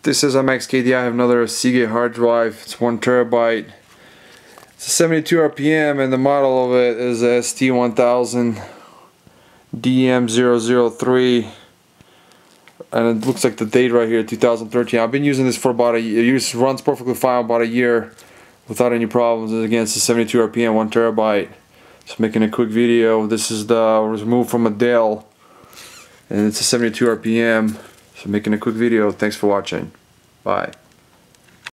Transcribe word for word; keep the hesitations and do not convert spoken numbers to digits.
This is M X K D. I have another Seagate hard drive. It's one terabyte. It's a seventy-two R P M, and the model of it is a S T one thousand D M zero zero three. And it looks like the date right here, two thousand thirteen. I've been using this for about a year. It runs perfectly fine about a year without any problems. Again, it's a seventy-two R P M, one terabyte. Just making a quick video. This is the was moved from a Dell, and it's a seventy-two R P M. So making a quick video. Thanks for watching. Bye.